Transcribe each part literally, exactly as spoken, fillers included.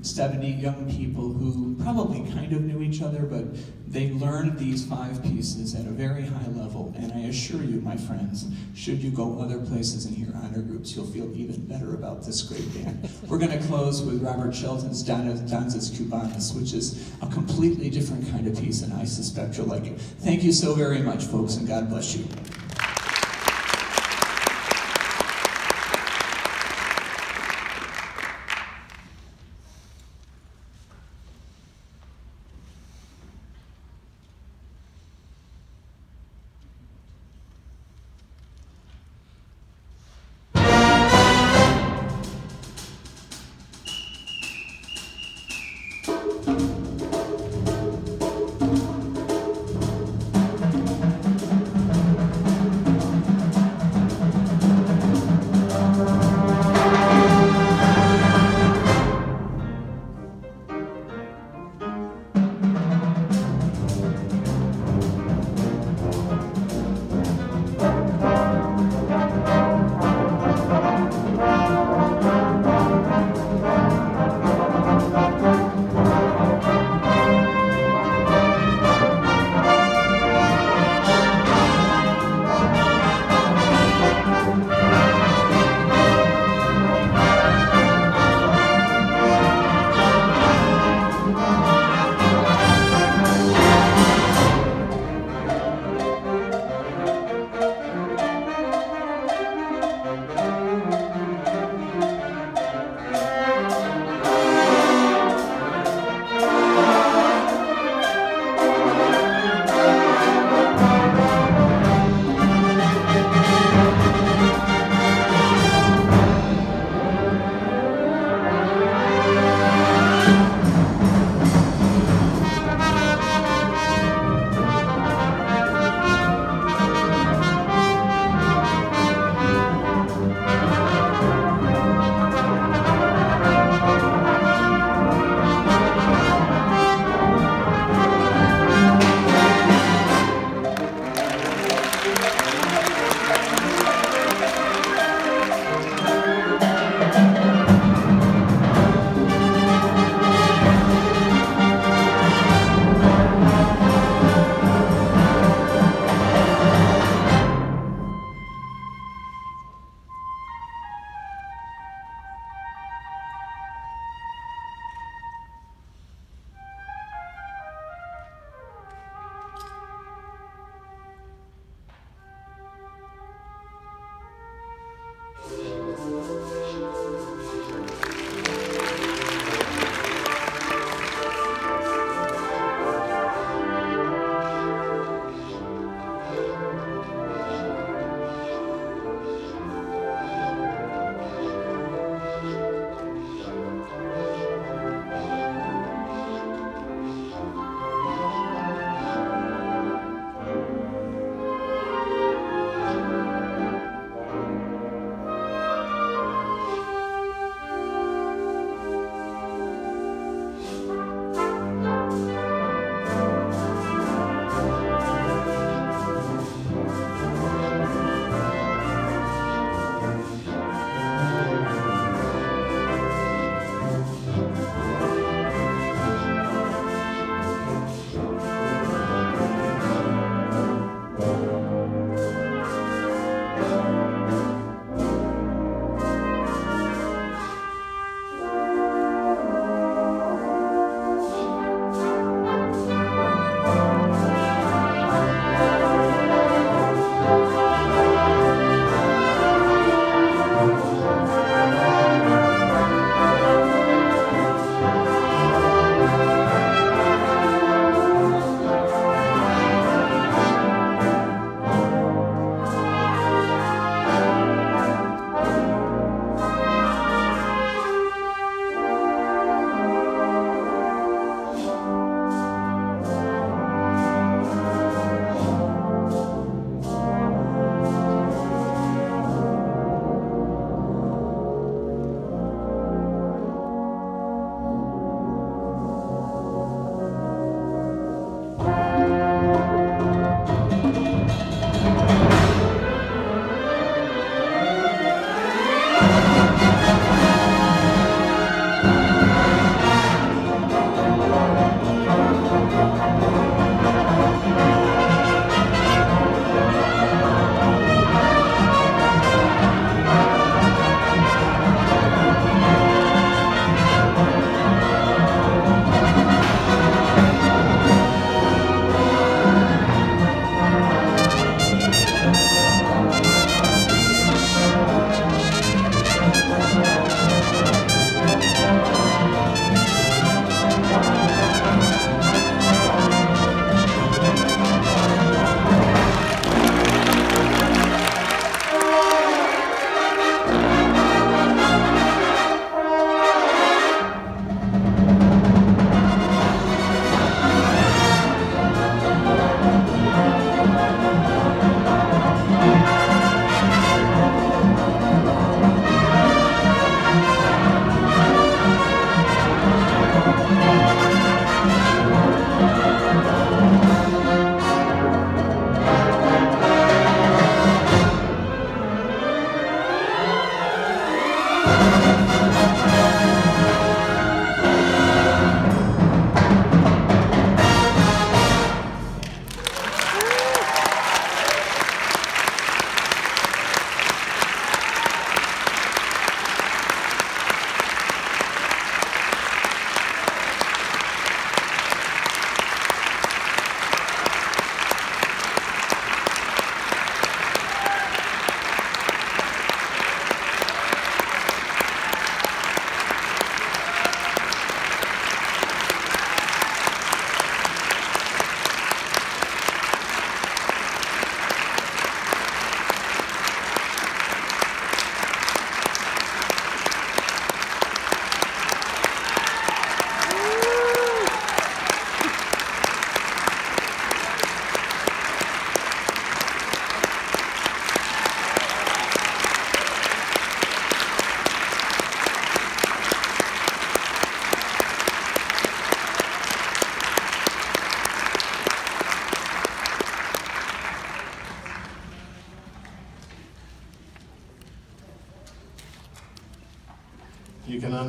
seventy young people who probably kind of knew each other, but they learned these five pieces at a very high level. And I assure you, my friends, should you go other places and hear honor groups, you'll feel even better about this great band. We're going to close with Robert Sheldon's Danzas, Cubanas, which is a completely different kind of piece, and I suspect you'll like it. Thank you so very much, folks, and God bless you.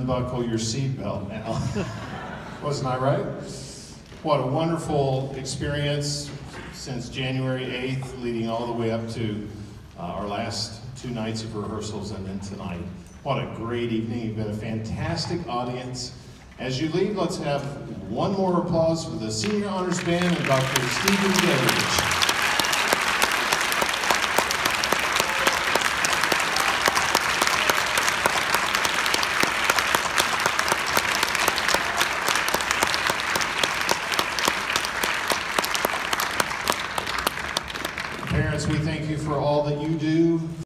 unbuckle your seatbelt now. Wasn't I right? What a wonderful experience since January eighth, leading all the way up to uh, our last two nights of rehearsals and then tonight. What a great evening. You've been a fantastic audience. As you leave, let's have one more applause for the Senior Honors Band and Doctor Stephen Gage. Parents, we thank you for all that you do.